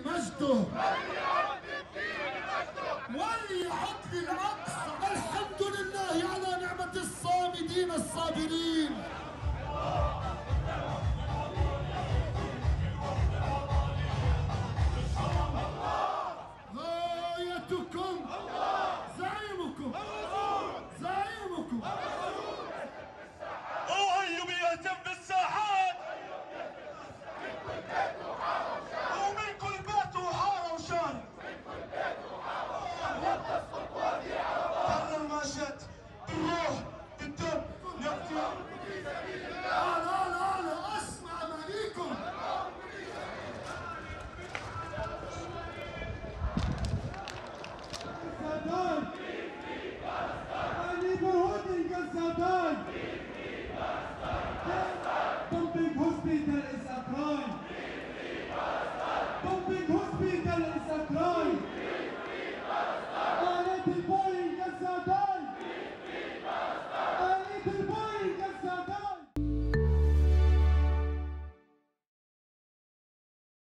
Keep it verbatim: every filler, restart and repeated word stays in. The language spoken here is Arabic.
مجده وليعد للأقصى. الحمد لله على نعمة الصامدين الصابرين. غايتكم زعيمكم زعيمكم وهيو بيهتم بالساحات ومن كل بيت وحاره وشان قرر ما شت بالروح بالدم نقتل. لا لا لا لا اسمع ماليكم. Bombing hospital is a crime. Bombing hospital is a crime.